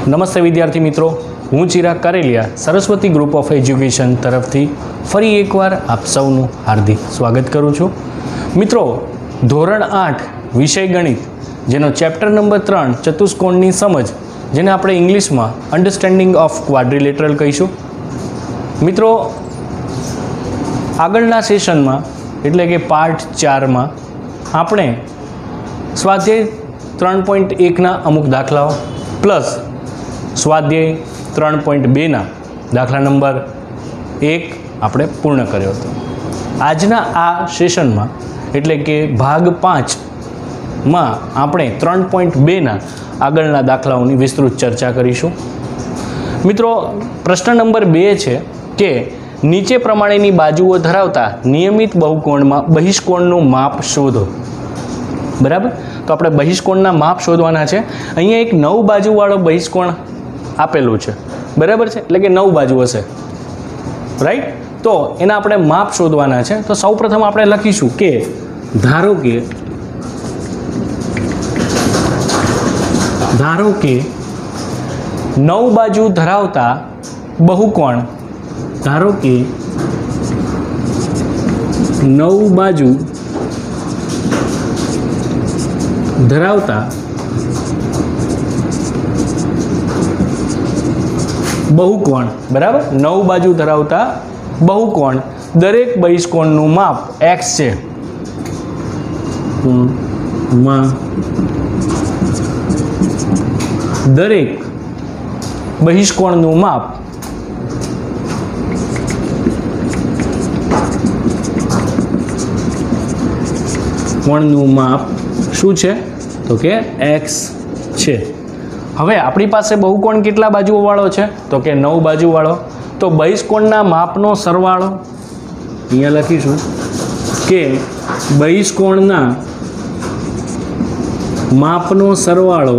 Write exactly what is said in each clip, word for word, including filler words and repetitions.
નમસ્તે વિદ્યાર્થી મિત્રો, હું Chirag Kareliya Saraswati group of education તરફથી ફરી એકવાર આપ સૌનું હાર્દિક સ્વાગત કરું છું. મિત્રો, ધોરણ આઠ વિષય ગણિત, જેનો ચેપ્ટર નંબર ત્રણ ચતુષ્કોણની સમજ, જેને આપણે ઇંગ્લિશમાં અન્ડરસ્ટેન્ડિંગ ઓફ ક્વાડ્રિલેટરલ કહીશું. મિત્રો, આગળના સેશનમાં એટલે કે પાર્ટ ચારમાં આપણે સ્વાધ્યાય ત્રણ પોઈન્ટ એકના અમુક દાખલાઓ પ્લસ સ્વાધ્યાય ત્રણ પોઈન્ટ બેના દાખલા નંબર એક આપણે પૂર્ણ કર્યો હતો. આજના આ સેશનમાં એટલે કે ભાગ પાંચમાં આપણે ત્રણ પોઈન્ટ બેના આગળના દાખલાઓની વિસ્તૃત ચર્ચા કરીશું. મિત્રો, પ્રશ્ન નંબર બે છે કે નીચે પ્રમાણેની બાજુઓ ધરાવતા નિયમિત બહુકોણમાં બહિષ્કોણનું માપ શોધો. બરાબર, તો આપણે બહિષ્કોણના માપ શોધવાના છે. અહીંયા એક નવ બાજુવાળો બહિષ્કોણ આપેલું છે, બરાબર છે, એટલે કે નવ બાજુ હશે, રાઈટ. તો એના આપણે માપ શોધવાના છે. તો સૌપ્રથમ આપણે લખીશું કે ધારો કે ધારો કે નવ બાજુ ધરાવતા બહુકોણ ધારો કે નવ બાજુ ધરાવતા બહુકોણ, બરાબર, નવ બાજુ ધરાવતા બહુકોણ દરેક બહિષ્કોણનું માપ એક્સ છે. માં દરેક બહિષ્કોણનું માપ કોણનું માપ શું છે? તો કે એક્સ છે. હવે આપણી પાસે બહુકોણ કેટલા બાજુઓ વાળો છે? તો કે નવ બાજુ વાળો. તો બહિષ્કોણના માપનો સરવાળો અહીંયા લખીશું કે બહિષ્કોણના માપનો સરવાળો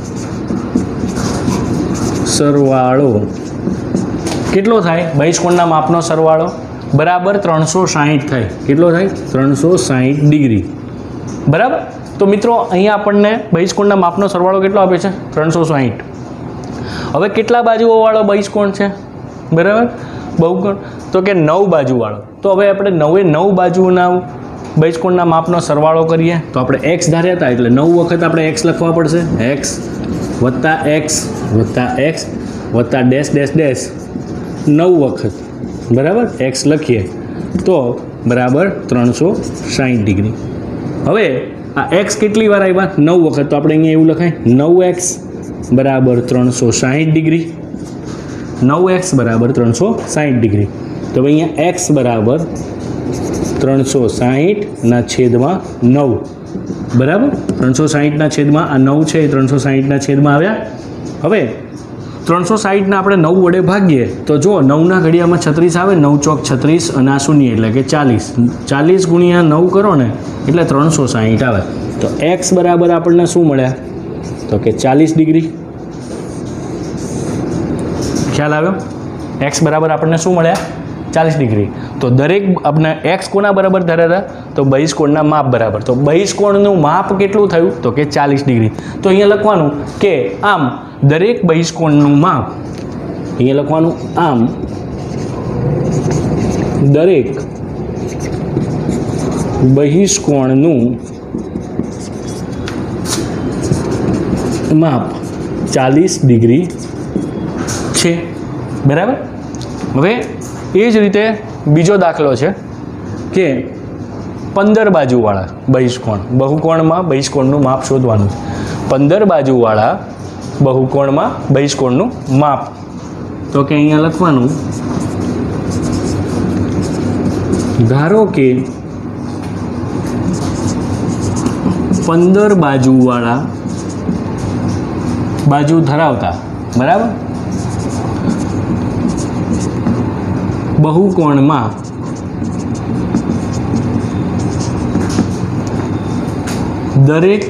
સરવાળો કેટલો થાય? બહિષ્કોણના માપનો સરવાળો બરાબર ત્રણસો સાહીઠ થાય. કેટલો થાય? ત્રણસો સાહીઠ ડિગ્રી. બરાબર. તો મિત્રો, અહીંયા આપણને બહિષ્કોણના માપનો સરવાળો કેટલો આપે છે? ત્રણસો સાહીઠ. હવે કેટલા બાજુઓવાળો બહિષ્કોણ છે? બરાબર, બહુકોણ. તો કે નવ બાજુવાળો. તો હવે આપણે નવે નવ બાજુના બહિષ્કોણના માપનો સરવાળો કરીએ. તો આપણે એક્સ ધાર્યા હતા, એટલે નવ વખત આપણે એક્સ લખવા પડશે. એક્સ વત્તા એક્સ વત્તા એક્સ વત્તા ડેશ ડેશ ડેશ નવ વખત, બરાબર, એક્સ લખીએ તો બરાબર ત્રણસો સાહીઠ ડિગ્રી. હવે આ એક્સ કેટલી વાર આવ્યા? નવ વખત. તો આપણે અહીંયા એવું લખાય નવ એક્સ બરાબર ત્રણસો સાહીઠ ડિગ્રી. નવ એક્સ બરાબર ત્રણસો સાહીઠ ડિગ્રી. તો હવે અહીંયા એક્સ બરાબર ત્રણસો સાહીઠના છેદમાં નવ. બરાબર, ત્રણસો સાહીઠના છેદમાં આ નવ છે એ ત્રણસો સાહીઠના છેદમાં આવ્યા. હવે ત્રણસો સાહીઠના આપણે નવ વડે ભાગીએ તો જો નવના ઘડિયામાં છત્રીસ આવે, નવ ચોક છત્રીસ અને આ શૂન્ય એટલે કે ચાલીસ. ચાલીસ ગુણ્યા નવ કરો ને એટલે ત્રણસો સાહીઠ આવે. તો એક્સ બરાબર આપણને શું મળ્યા? તો કે ચાલીસ ડિગ્રી. ખ્યાલ આવ્યો? એક્સ બરાબર આપણને શું મળ્યા? ચાલીસ ડિગ્રી. તો દરેક આપણે એક્સ કોના બરાબર ધર્યા હતા? તો બહિષ્કોણના માપ બરાબર. તો બહિષ્કોણનું માપ કેટલું થયું? તો કે ચાલીસ ડિગ્રી. તો અહીંયા લખવાનું કે આમ દરેક બહિષ્કોણનું માપ, અહીંયા લખવાનું આમ દરેક બહિષ્કોણનું માપ ચાલીસ ડિગ્રી છે. બરાબર. હવે એ જ રીતે બીજો દાખલો છે કે પંદર બાજુવાળા બહિષ્કોણ, બહુકોણમાં બહિષ્કોણનું માપ શોધવાનું. પંદર બાજુવાળા બહુકોણમાં બહિષ્કોણનું માપ. તો કે અહીંયા લખવાનું ધારો કે પંદર બાજુવાળા બાજુ ધરાવતા, બરાબર, બહુકોણમાં દરેક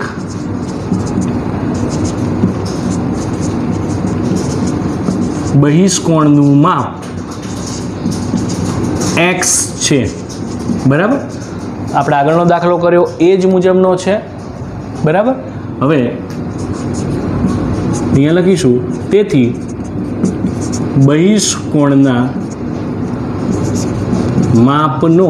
બહિષ્કોણનું માપ એક્સ છે. બરાબર, આપણે આગળનો દાખલો કર્યો એ જ મુજબનો છે. બરાબર. હવે અહીંયા લખીશું તેથી બહિષ્કોણના માપનો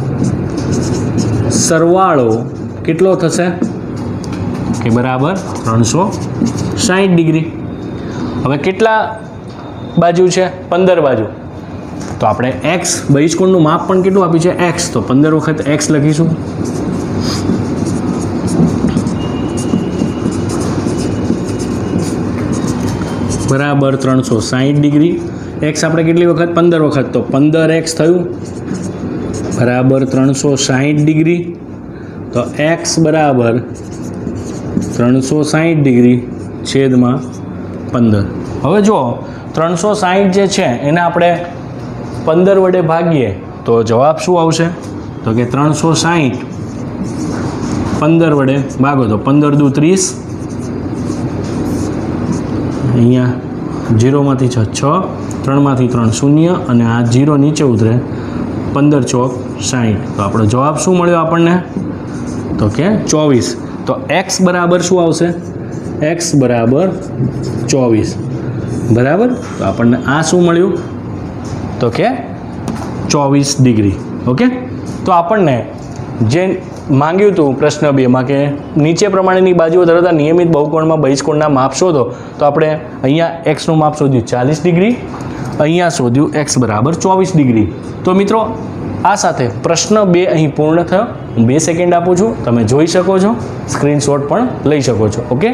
સરવાળો કેટલો થશે કે બરાબર ત્રણસો સાઠ ડિગ્રી. હવે કેટલા બાજુ છે? પંદર બાજુ. તો આપણે એક્સ બહિષ્કોણનું માપ પણ કેટલું આપ્યું છે? એક્સ. તો પંદર વખત એક્સ લખીશું. બરાબર ત્રણસો સાઠ ડિગ્રી. એક્સ આપણે કેટલી વખત? પંદર વખત. તો પંદર એક્સ થયું બરાબર ત્રણસો સાઠ ડિગ્રી. તો એક્સ બરાબર ત્રણસો સાઠ ડિગ્રી છેદમાં પંદર. હવે જો ત્રણસો સાઠ જે છે એને આપણે પંદર વડે ભાગીએ તો જવાબ શું આવશે? તો કે ત્રણસો સાઠ પંદર વડે ભાગો તો પંદર દુ ત્રીસ, અહીંયા જીરોમાંથી છ છ, ત્રણમાંથી ત્રણ શૂન્ય અને આ જીરો નીચે ઉતરે, પંદર ચોક સાઠ. તો આપણો જવાબ શું મળ્યો આપણને? તો કે ચોવીસ. તો એક્સ બરાબર શું આવશે? એક્સ બરાબર ચોવીસ. બરાબર. તો આપણને આ શું મળ્યું? તો કે ચોવીસ ડિગ્રી. ઓકે. તો આપણને જે માંગ્યું હતું પ્રશ્ન બેમાં કે નીચે પ્રમાણેની બાજુઓ ધરાવતા નિયમિત બહુકોણમાં બહિષ્કોણના માપ શોધો, તો આપણે અહીંયા એક્સનું માપ શોધ્યું ચાલીસ ડિગ્રી, અહીંયા શોધ્યું એક્સ બરાબર ચોવીસ ડિગ્રી. તો મિત્રો આ સાથે પ્રશ્ન બે અહીં પૂર્ણ થયો. હું બે સેકન્ડ આપું છું, તમે જોઈ શકો છો, સ્ક્રીનશોટ પણ લઈ શકો છો. ઓકે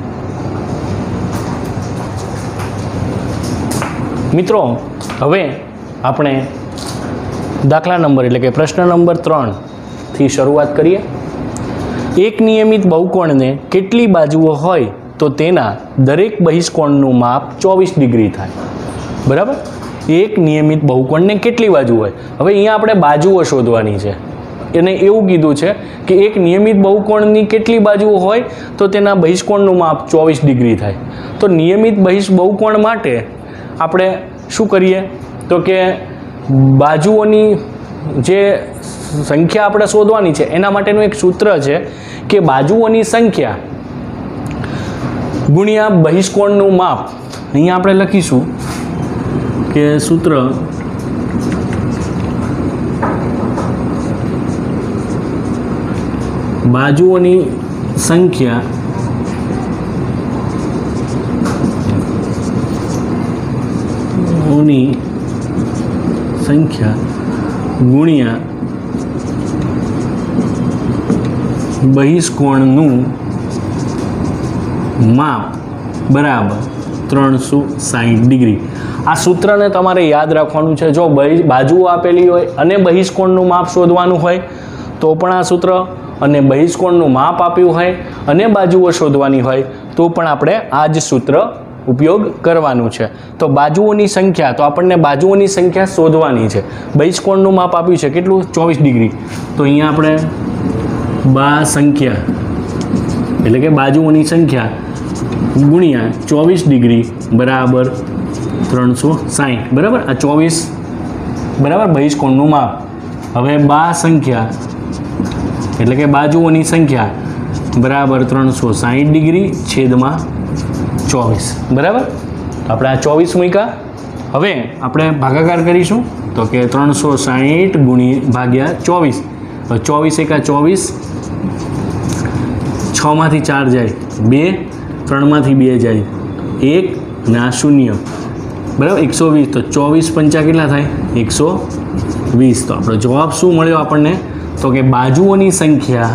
મિત્રો, હવે આપણે દાખલા નંબર એટલે કે પ્રશ્ન નંબર ત્રણ થી શરૂઆત કરીએ. એક નિયમિત બહુકોણને કેટલી બાજુઓ હોય તો તેના દરેક બહિષ્કોણનું માપ ચોવીસ ડિગ્રી થાય? બરાબર. એક નિયમિત બહુકોણને કેટલી બાજુ હોય? હવે અહીંયા આપણે બાજુઓ શોધવાની છે. એને એવું કીધું છે કે એક નિયમિત બહુકોણની કેટલી બાજુઓ હોય તો તેના બહિષ્કોણનું માપ ચોવીસ ડિગ્રી થાય. તો નિયમિત બહિષ બહુકોણ માટે આપણે શું કરીએ? તો કે બાજુઓની જે સંખ્યા આપણે શોધવાની છે એના માટેનું એક સૂત્ર છે કે બાજુઓની સંખ્યા ગુણ્યા બહિષ્કોણનું માપ. અહીંયા આપણે લખીશું કે સૂત્ર બાજુઓની સંખ્યા ની સંખ્યા ગુણ્યા બહિષ્કોણનું માપ બરાબર ત્રણસો સાઠ ડિગ્રી. આ સૂત્રને તમારે યાદ રાખવાનું છે. જો બાજુઓ આપેલી હોય અને બહિષ્કોણનું માપ શોધવાનું હોય તો પણ આ સૂત્ર, અને બહિષ્કોણનું માપ આપ્યું હોય અને બાજુઓ શોધવાની હોય તો પણ આપણે આ જ સૂત્ર ઉપયોગ કરવાનું છે. તો બાજુઓની સંખ્યા, તો આપણને બાજુઓની સંખ્યા શોધવાની છે. બહિષ્કોણનું માપ આપ્યું છે કેટલું? ચોવીસ ડિગ્રી. તો અહીંયા આપણે બા સંખ્યા એટલે કે બાજુઓની સંખ્યા ગુણ્યા ચોવીસ ડિગ્રી બરાબર ત્રણસો સાઠ. બરાબર. આ ચોવીસ બરાબર બહિષ્કોણનું માપ. હવે બા સંખ્યા એટલે કે બાજુઓની સંખ્યા બરાબર ત્રણસો સાઠ ડિગ્રી છેદમાં ચોવીસ. બરાબર. આપણે આ ચોવીસ મૂક્યા. હવે આપણે ભાગાકાર કરીશું તો કે ત્રણસો સાઠ ગુણી ભાગ્યા ચોવીસ. ચોવીસ એકા ચોવીસ, છમાંથી ચાર જાય બે, ત્રણમાંથી બે જાય એક અને આ શૂન્ય. બરાબર. એકસો વીસ. તો ચોવીસ પંચા કેટલા થાય? એકસો વીસ. તો આપણો જવાબ શું મળ્યો આપણને? તો કે બાજુઓની સંખ્યા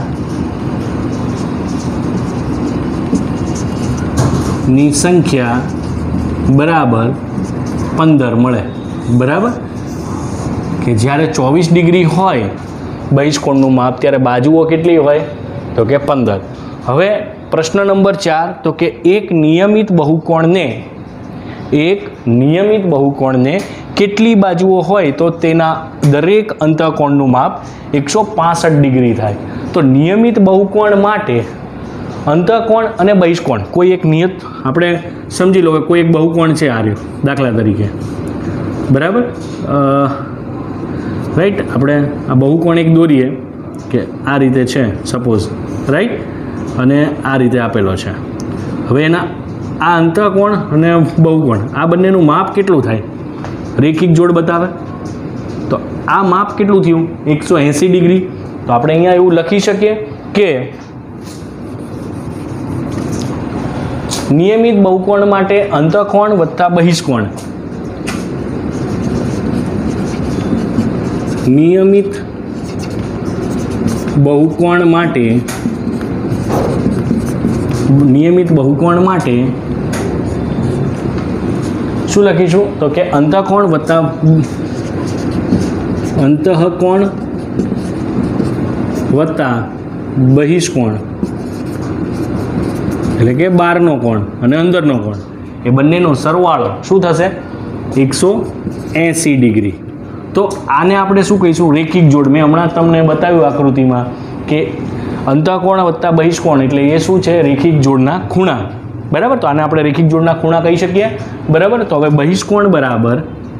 ની સંખ્યા બરાબર પંદર મળે. બરાબર. કે જ્યારે ચોવીસ ડિગ્રી હોય બહિષ્કોણનું માપ ત્યારે બાજુઓ કેટલી હોય? તો કે પંદર. હવે પ્રશ્ન નંબર ચાર, તો કે એક નિયમિત બહુકોણને એક નિયમિત બહુકોણને કેટલી બાજુઓ હોય તો તેના દરેક અંતઃકોણનું માપ એકસો પાસઠ ડિગ્રી થાય? તો નિયમિત બહુકોણ માટે અંતઃકોણ અને બહિષ્કોણ કોઈ એક નિયત આપણે સમજી લો કે કોઈ એક બહુકોણ છે આ રહ્યો દાખલા તરીકે. બરાબર. રાઈટ. આપણે આ બહુકોણ એક દોરીએ કે આ રીતે છે સપોઝ. રાઈટ. અને આ રીતે આપેલો છે. હવે એના આ અંતઃકોણ અને બહુકોણ આ બંનેનું માપ કેટલું થાય? રેખિક જોડ બતાવે તો આ માપ કેટલું થયું? એકસો એંસી ડિગ્રી. તો આપણે અહીંયા એવું લખી શકીએ કે નિયમિત બહુકોણ માટે અંતઃકોણ વત્તા બહિષ્કોણ નિયમિત બહુકોણ માટે નિયમિત બહુકોણ માટે શું લખીશું? તો કે અંતઃકોણ વત્તા અંતઃકોણ વત્તા બહિષ્કોણ એટલે કે બહારનો કોણ અને અંદરનો કોણ એ બંનેનો સરવાળો શું થશે? એકસો એંસી ડિગ્રી. તો આને આપણે શું કહીશું? રેખિક જોડ. મેં હમણાં તમને બતાવ્યું આકૃતિમાં કે અંતઃકોણ વત્તા બહિષ્કોણ એટલે એ શું છે? રેખિક જોડના ખૂણા. બરાબર. તો આને આપણે રેખિક જોડના ખૂણા કહી શકીએ. બરાબર. તો હવે બહિષ્કોણ બરાબર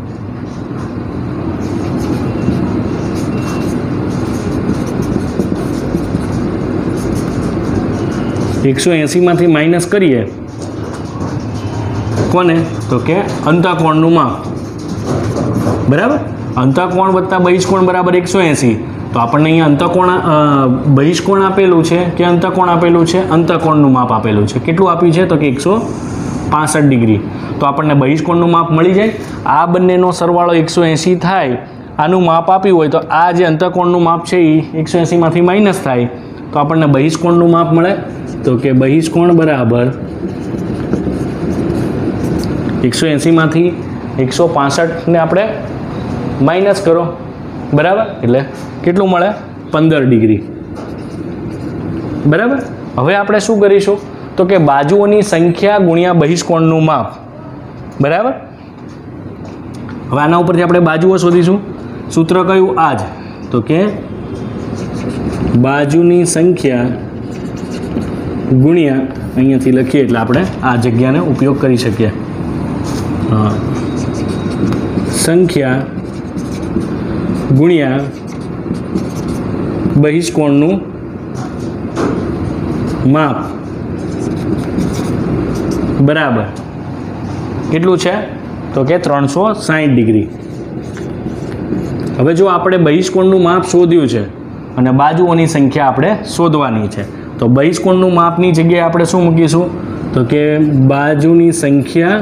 એકસો એંસીમાંથી માઇનસ કરીએ કોને? તો કે અંતઃકોણનું માપ. બરાબર. અંતઃકોણ વત્તા બહિષ્કોણ બરાબર એકસો એંસી. તો આપણને અહીંયા અંતઃકોણ બહિષ્કોણ આપેલું છે કે અંતઃકોણ આપેલું છે? અંતઃકોણનું માપ આપેલું છે. કેટલું આપ્યું છે? તો કે એકસો પાસઠ ડિગ્રી. તો આપણને બહિષ્કોણનું માપ મળી જાય. આ બંનેનો સરવાળો એકસો એંસી થાય. આનું માપ આપ્યું હોય તો આ જે અંતઃકોણનું માપ છે એ એકસો એંસીમાંથી માઇનસ થાય તો આપણને બહિષ્કોણનું માપ મળે. તો કે બહિષ્કોણ બરાબર એકસો એંસીમાંથી એકસો પાસઠને આપણે માઇનસ કરો. બરાબર. એટલે કેટલું મળે? પંદર ડિગ્રી. બરાબર. હવે આપણે શું કરીશું? તો કે બાજુઓની સંખ્યા ગુણ્યા બહિષ્કોણનું માપ. બરાબર. હવે આના ઉપરથી આપણે બાજુઓ શોધીશું. સૂત્ર કયું? આ જ. તો કે બાજુની સંખ્યા ગુણ્યા અહીંયાથી લખીએ એટલે આપણે આ જગ્યાને ઉપયોગ કરી શકીએ. હા, સંખ્યા ગુણ્યા બહિષ્કોણનું માપ બરાબર કેટલું છે? તો કે ત્રણસો સાઠ ડિગ્રી. હવે જો આપણે બહિષ્કોણનું માપ શોધ્યું છે અને બાજુઓની સંખ્યા આપણે શોધવાની છે તો બહિષ્કોણનું માપની જગ્યાએ આપણે શું મૂકીશું? તો કે બાજુની સંખ્યા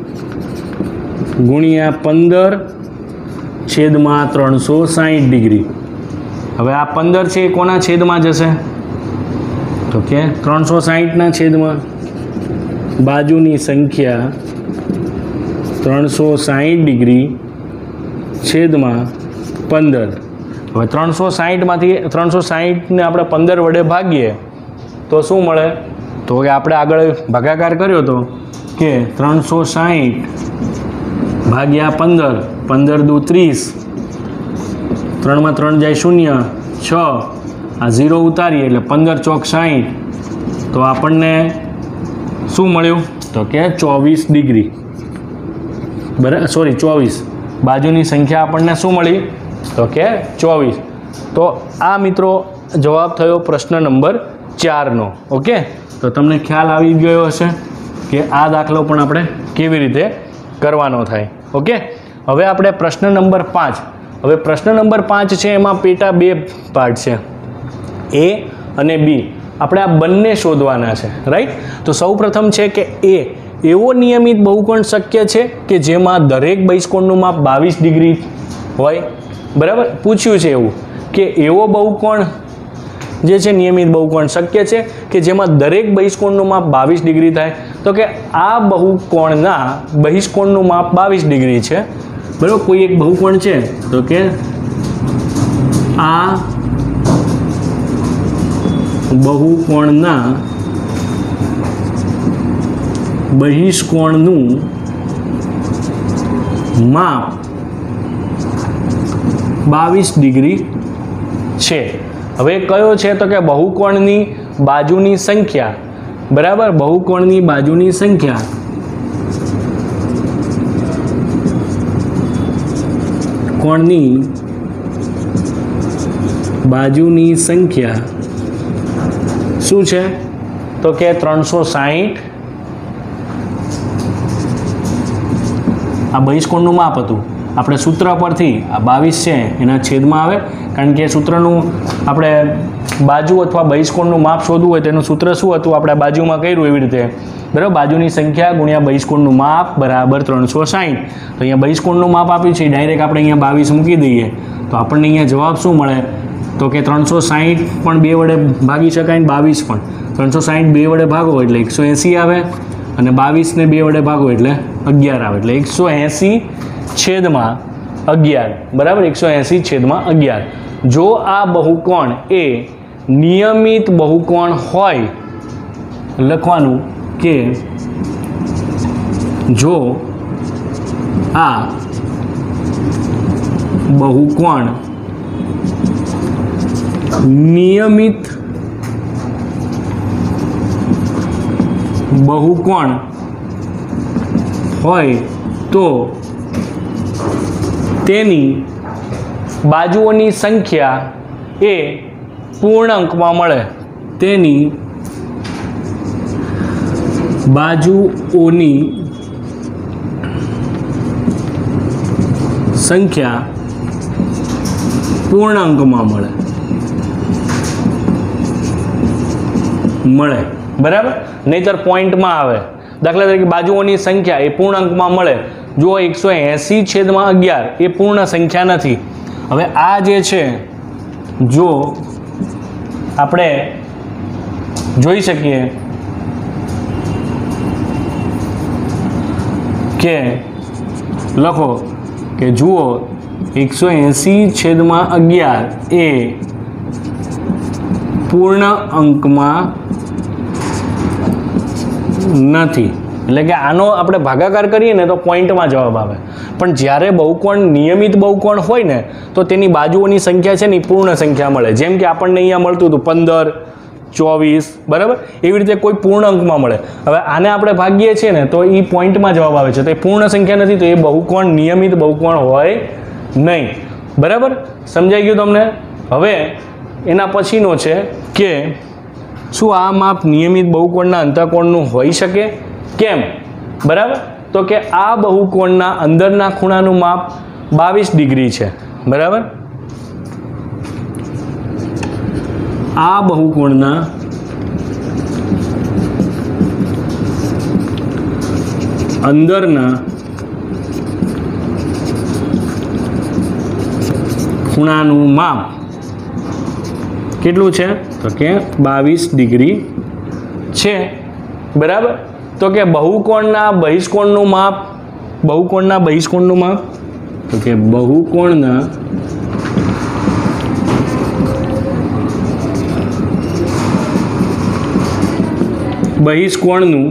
ગુણ્યા પંદર છેદમાં ત્રણસો સાઠ ડિગ્રી. હવે આ પંદર છે એ કોના છેદમાં જશે? તો કે ત્રણસો સાઠના છેદમાં બાજુની સંખ્યા ત્રણસો સાઠ ડિગ્રી છેદમાં પંદર. હવે ત્રણસો સાઠમાંથી ત્રણસો સાઠને આપણે પંદર વડે ભાગીએ તો શું મળે? તો કે આપણે આગળ ભાગાકાર કર્યો હતો કે ત્રણસો સાઠ ભાગ્યા પંદર, પંદર દુ ત્રીસ, ત્રણમાં ત્રણ જાય શૂન્ય, છ, આ ઝીરો ઉતારીએ એટલે પંદર ચોક સાઠ. તો આપણને શું મળ્યું? તો કે ચોવીસ ડિગ્રી. બરાબર, સોરી ચોવીસ. બાજુની સંખ્યા આપણને શું મળી? તો કે ચોવીસ. તો આ મિત્રો જવાબ થયો પ્રશ્ન નંબર ચારનો. ઓકે, તો તમને ખ્યાલ આવી ગયો હશે કે આ દાખલો પણ આપણે કેવી રીતે કરવાનો થાય. ઓકે, હવે આપણે પ્રશ્ન નંબર પાંચ. હવે પ્રશ્ન નંબર પાંચ છે એમાં પેટા બે પાર્ટ છે, એ અને બી. આપણે આ બંને શોધવાના છે, રાઈટ. તો સૌ પ્રથમ છે કે એ એવો નિયમિત બહુકોણ શક્ય છે કે જેમાં દરેક બહિષ્કોણનું માપ બાવીસ ડિગ્રી હોય. બરાબર, પૂછ્યું છે એવું કે એવો બહુકોણ જે છે નિયમિત બહુકોણ શક્ય છે કે જેમાં દરેક બહિષ્કોણનું માપ બાવીસ ડિગ્રી થાય. તો કે આ બહુકોણના બહિષ્કોણનું માપ બાવીસ ડિગ્રી છે. બરાબર, કોઈ એક બહુકોણ છે તો કે આ બહુકોણના બહિષ્કોણનું માપ બાવીસ ડિગ્રી છે. હવે કયો છે? તો કે બહુકોણની બાજુની સંખ્યા. બરાબર, બહુકોણની બાજુની સંખ્યા કોણની બાજુની સંખ્યા શું છે? તો કે ત્રણસો સાઠ आ बहिष्कोणનું માપ હતું આપણે સૂત્ર પરથી આ બાવીસ છે એના છેદમાં આવે કારણ કે સૂત્રનું આપણે બાજુ અથવા બહિષ્કોણનું માપ શોધવું હોય તેનું સૂત્ર શું હતું આપણે બાજુમાં કર્યું એવી રીતે બરાબર બાજુની સંખ્યા ગુણ્યા બહિષ્કોણનું માપ બરાબર ત્રણસો સાઠ તો અહીંયા બહિષ્કોણનું માપ આપ્યું છે ડાયરેક્ટ આપણે અહીંયા બાવીસ મૂકી દઈએ તો આપણને અહીંયા જવાબ શું મળે તો કે ત્રણસો સાઠ પણ બે વડે ભાગી શકાય ને બાવીસ પણ ત્રણસો સાઠ બે વડે ભાગો એટલે એકસો એંસી આવે અને બાવીસને બે વડે ભાગો એટલે અગિયાર આવે એટલે એકસો એંસી છેદમાં અગિયાર બરાબર એકસો એંસી છેદમાં અગિયાર જો આ બહુકોણ એ નિયમિત બહુકોણ હોય લખવાનું કે જો આ બહુકોણ નિયમિત બહુકોણ હોય તો તેની બાજુઓની સંખ્યા એ પૂર્ણાંકમાં મળે તેની બાજુઓની સંખ્યા પૂર્ણાંકમાં મળે મળે બરાબર નહીતર પોઈન્ટમાં આવે દાખલા તરીકે બાજુઓની સંખ્યા એ પૂર્ણાંકમાં મળે જો એકસો એંસી છેદમાં અગિયાર એ પૂર્ણ સંખ્યા નથી હવે આ જે છે જો આપણે જોઈ શકીએ કે લખો કે જુઓ એકસો એંસી છેદમાં અગિયાર એ પૂર્ણ અંકમાં નથી એટલે કે આનો આપણે ભાગાકાર કરીએ ને તો પોઈન્ટમાં જવાબ આવે પણ જ્યારે બહુકોણ નિયમિત બહુકોણ હોય ને તો તેની બાજુઓની સંખ્યા છે ને એ પૂર્ણ સંખ્યા મળે જેમ કે આપણને અહીંયા મળતું હતું પંદર ચોવીસ બરાબર એવી રીતે કોઈ પૂર્ણ અંકમાં મળે હવે આને આપણે ભાગીએ છીએ ને તો એ પોઈન્ટમાં જવાબ આવે છે તો એ પૂર્ણ સંખ્યા નથી તો એ બહુકોણ નિયમિત બહુકોણ હોય નહીં બરાબર સમજાઈ ગયું તમને હવે એના પછીનો છે કે શું આ માપ નિયમિત બહુકોણના અંતઃકોણનું હોઈ શકે કેમ બરાબર તો કે આ બહુકોણના અંદરના ખૂણાનું માપ બાવીસ ડિગ્રી છે બરાબર આ બહુકોણના અંદરના ખૂણાનું માપ કેટલું છે તો કે બાવીસ ડિગ્રી છે બરાબર તો કે બહુકોણના બહિષ્કોણનું માપ બહુકોણના બહિષ્કોણનું માપ તો કે બહુકોણના બહિષ્કોણનું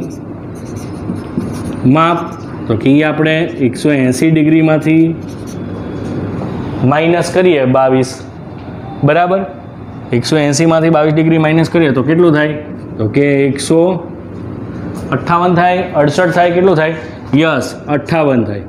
માપ તો કે આપણે એકસો એંસી ડિગ્રીમાંથી માઇનસ કરીએ બાવીસ બરાબર એકસો એંસીમાંથી બાવીસ ડિગ્રી માઇનસ કરીએ તો કેટલું થાય તો કે એકસો અઠ્ઠાવન થાય અડસઠ થાય કેટલું થાય યસ અઠ્ઠાવન થાય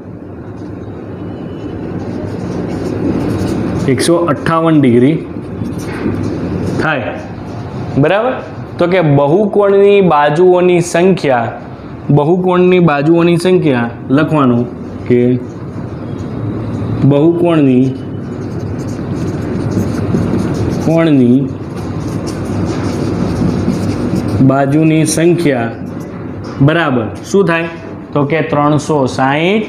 એકસો અઠ્ઠાવન ડિગ્રી થાય બરાબર તો કે બહુકોણની બાજુઓની સંખ્યા બહુકોણની બાજુઓની સંખ્યા લખવાનું કે બહુકોણની કોણની બાજુની સંખ્યા બરાબર શું થાય તો કે ત્રણસો સાઠ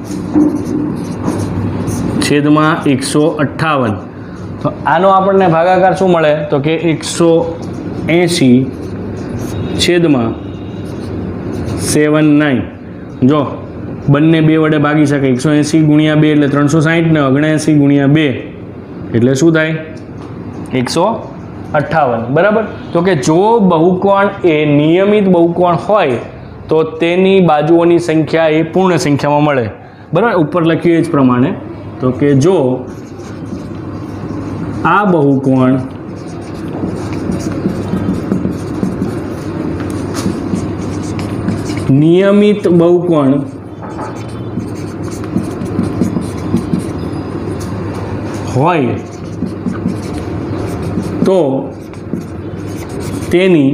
છેદમાં એકસો અઠ્ઠાવન તો આનો આપણને ભાગાકાર શું મળે તો કે એકસો એંસી છેદમાં સેવન નાઇન જો બંને બે વડે ભાગી શકે એકસો એંસી ગુણ્યા બે એટલે ત્રણસો સાઠ ને ઓગણએંસી ગુણ્યા બે એટલે શું થાય એકસો અઠ્ઠાવન બરાબર તો કે જો બહુકોણ એ નિયમિત બહુકોણ હોય તો તેની બાજુઓની સંખ્યા એ પૂર્ણ સંખ્યામાં મળે બરાબર ઉપર લખ્યું એ જ પ્રમાણે તો કે જો આ બહુકોણ નિયમિત બહુકોણ હોય તો તેની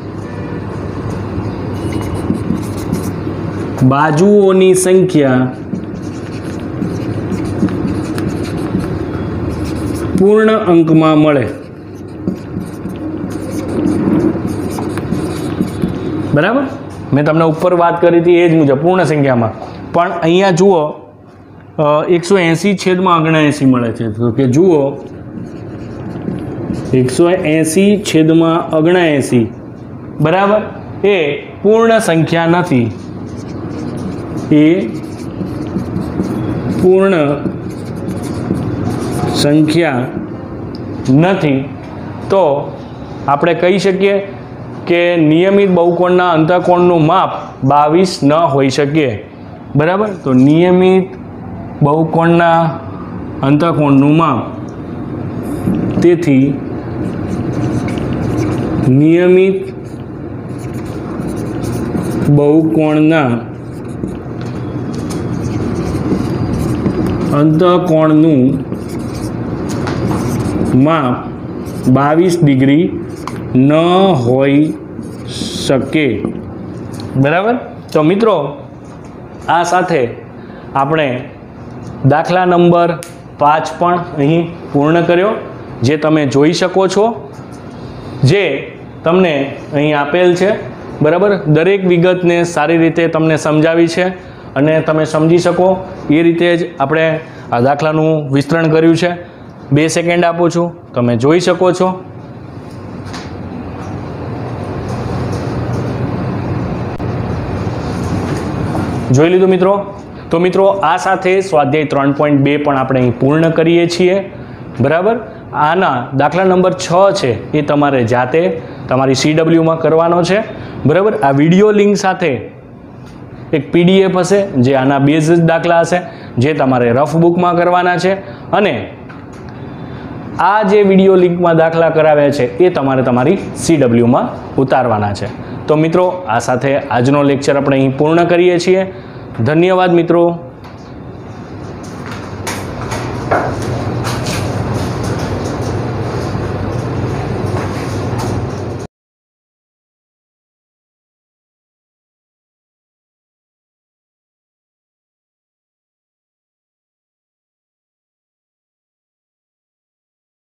બાજુઓની સંખ્યા પૂર્ણ અંકમાં મળે. બરાબર, મેં તમને ઉપર વાત કરી હતી એ જ મુજબ પૂર્ણ સંખ્યામાં. પણ અહીંયા જુઓ એકસો એંસી છેદમાં ઓગણએંસી મળે છે. તો કે જુઓ એકસો એંસી છેદમાં ઓગણએંસી બરાબર એ પૂર્ણ સંખ્યા નથી. એ પૂર્ણ સંખ્યા નથી. તો આપણે કહી શકીએ કે નિયમિત બહુકોણના અંતઃકોણનું માપ બાવીસ ન હોઈ શકે. બરાબર, તો નિયમિત બહુકોણના અંતઃકોણનું માપ, તેથી નિયમિત બહુકોણના અંતઃકોણનું માપ બાવીસ ડિગ્રી ન હોઈ શકે. બરાબર, તો મિત્રો આ સાથે આપણે દાખલા નંબર પાંચ પણ અહીં પૂર્ણ કર્યો, જે તમે જોઈ શકો છો, જે તમને અહીં આપેલ છે. બરાબર, દરેક વિગતને સારી રીતે તમને સમજાવી છે અને તમે સમજી શકો એ રીતે જ આપણે આ દાખલાનું વિસ્તરણ કર્યું છે. બે સેકન્ડ આપું છું, તમે જોઈ શકો છો. જોઈ લીધું મિત્રો. તો મિત્રો આ સાથે સ્વાધ્યાય ત્રણ પોઈન્ટ બે પણ આપણે અહીં પૂર્ણ કરીએ છીએ. બરાબર, આના દાખલા નંબર છ છે એ તમારે જાતે તમારી સી ડબલ્યુમાં કરવાનો છે. બરાબર, આ વિડીયો લિંક સાથે એક પીડીએફ હશે જે આના બેઝ દાખલા હશે, જે તમારે રફ બુકમાં કરવાના છે. અને આ જે વિડીયો લિંકમાં દાખલા કરાવ્યા છે એ તમારે તમારી સી ડબલ્યુમાં ઉતારવાના છે. તો મિત્રો આ સાથે આજનો લેક્ચર આપણે અહીં પૂર્ણ કરીએ છીએ. ધન્યવાદ મિત્રો.